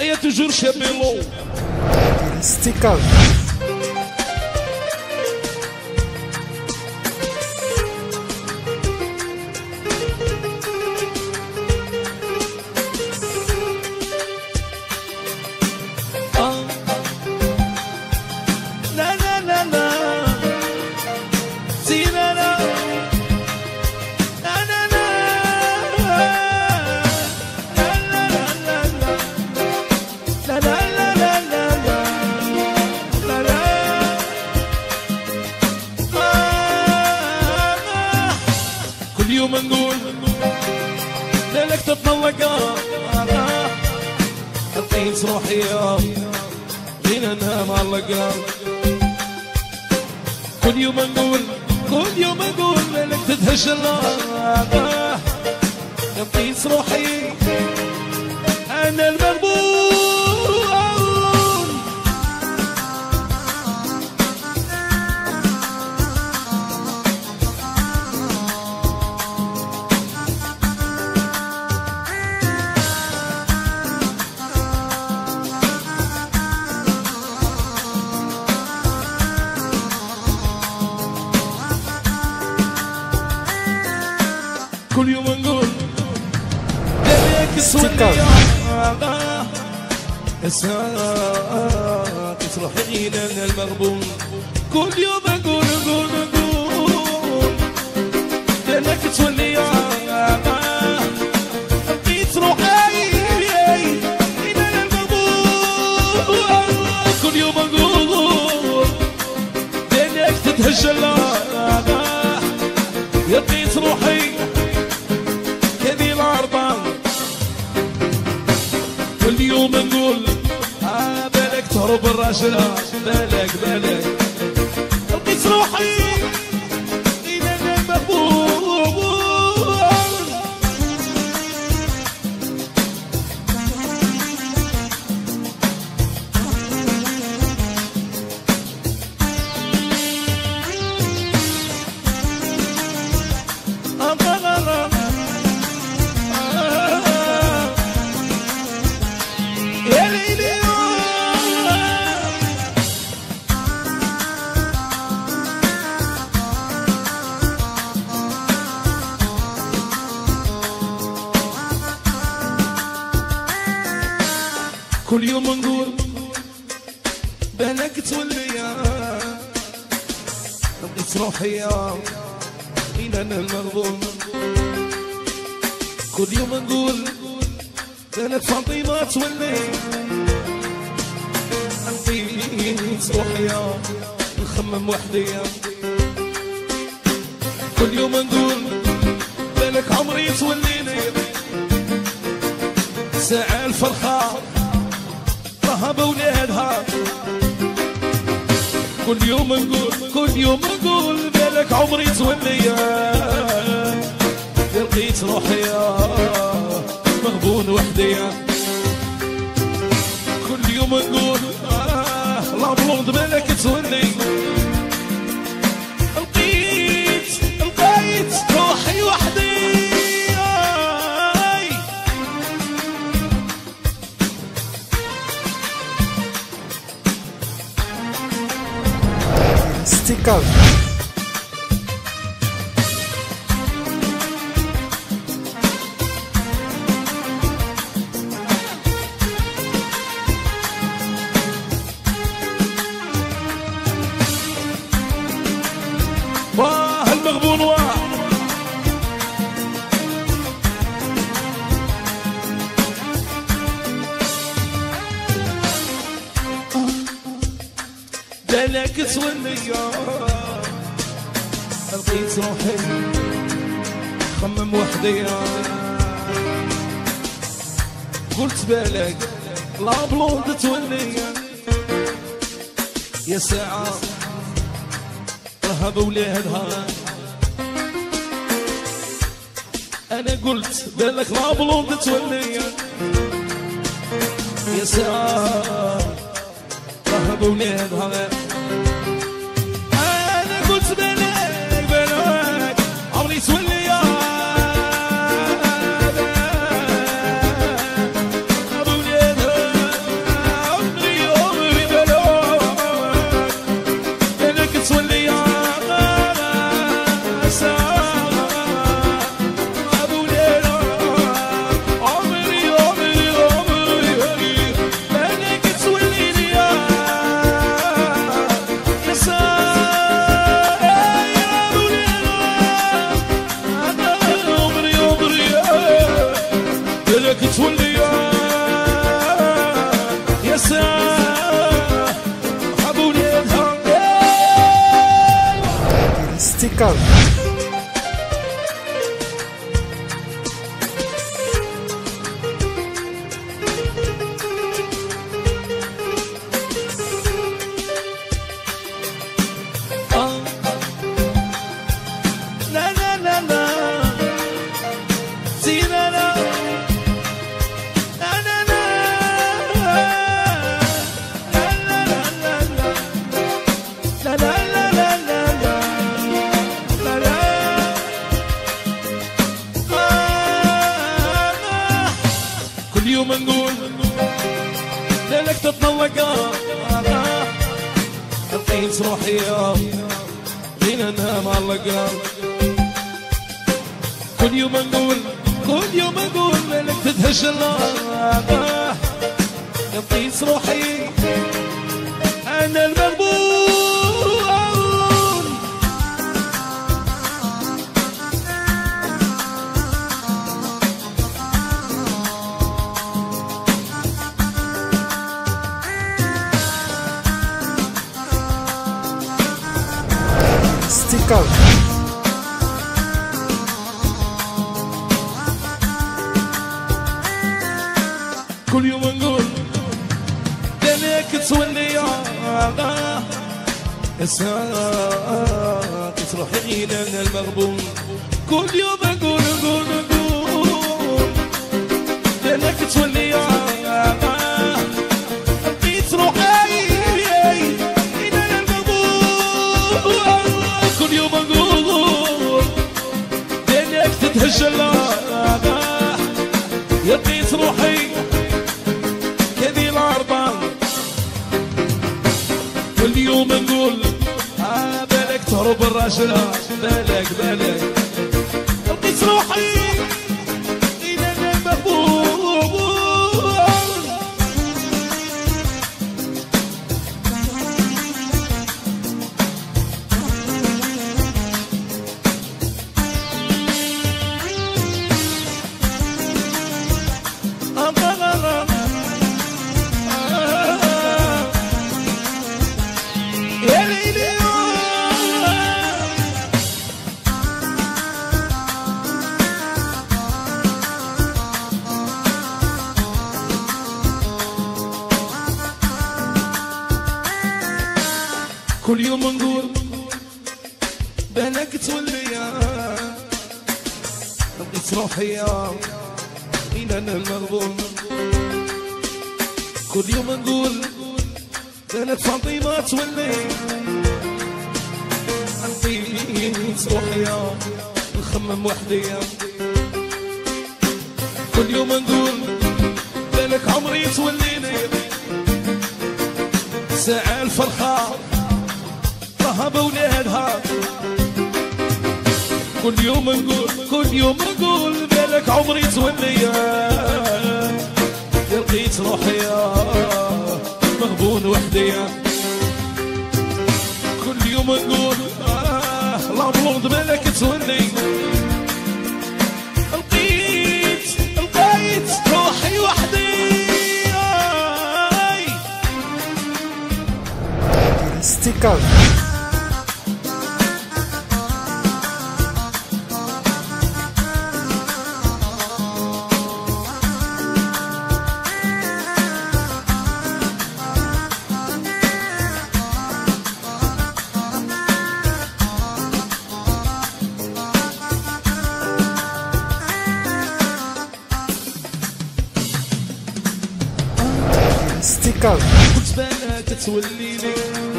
يا توجور شابيلو ستيكر لا لا لا لا زينة لا لا لا لا لا لا لا لا لا لا لا كل يوم نقول ليلك تتطلق القيس روحي فينا ننام على القلب كل يوم نقول ليلك تدهش الله القيس روحي انا المغبون كل يوم نقول ليك ستيكر تروحي لنا المغبون كل يوم نقول لك تولي بقيت روحي لنا المغبون كل يوم نقول لك تتهجل بقيت روحي كذي العرضان كل يوم نقول بالك تهرب الراجل بالك لقيت روحي إلى المغبون يا ليلي كل يوم نقول بالك تولي لقيت روحي إلى المغبون كل يوم نقول بالك فاطمة تولي لقيت روحي نخمم وحدي كل يوم نقول بالك عمري توليني ساعة الفرحة رهب ولادها كل يوم نقول بالك عمري تولي لقيت روحي مغبون وحدي كل يوم نقول لا بلوند بالك تولي لقيت روحي وحدي ستيكر واه المغبون واه بالك تولي لقيت روحي خمم وحدي قلت بالك لا بلوند تولي يا ساعة رهب ولادها انا قلت بالك لا بلوند تولي يا ساعة رهب ولادها انا قلت بالك عمري تولي يا ابو ولادها تولي يا ساعة حبوليتها ستيكر اليوم نقول ليلك تتطلق القيس روحي غير انا معلقة كل يوم نقول ليلك تدهش القيس روحي انا المغبون ستيكر كل يوم نقول ليلك تولي يا ساعة تروحي غير انا المغبون كل يوم نقول ليلك تولي يا بقيت روحي غير انا المغبون كل يوم نقول ليلك تتهجل يا بقيت روحي كذي العربان كل يوم نقول بالك تهرب الراجل بالك لقيت روحي إلى المغبون يا ليلي كل يوم نقول بالك تولي لقيت روحي إلى أنا المغبون كل يوم نقول كانت فاطمة تولي لقيت روحي نخمم وحدي كل يوم نقول بالك عمري توليني ساعة الفرحة راها بولادها كل يوم نقول بالك عمري تولي لقيت روحي مغبون وحدي كل يوم نقول لابلوند بالك تولي لقيت روحي وحدي ستيكر ستيكر كنت بالك توليني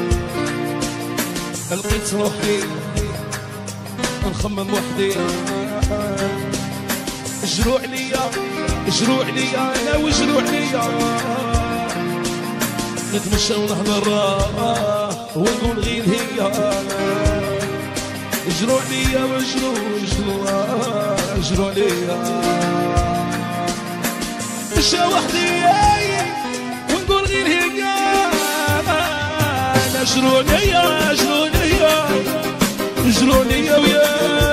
لقيت روحي نخمم وحدي جروع ليا انا وجروع ليا نتمشى ونهضر ونقول غير هي جروع ليا جروع ليا مشى وحدي ونقول غير هي انا جروع ليا ويا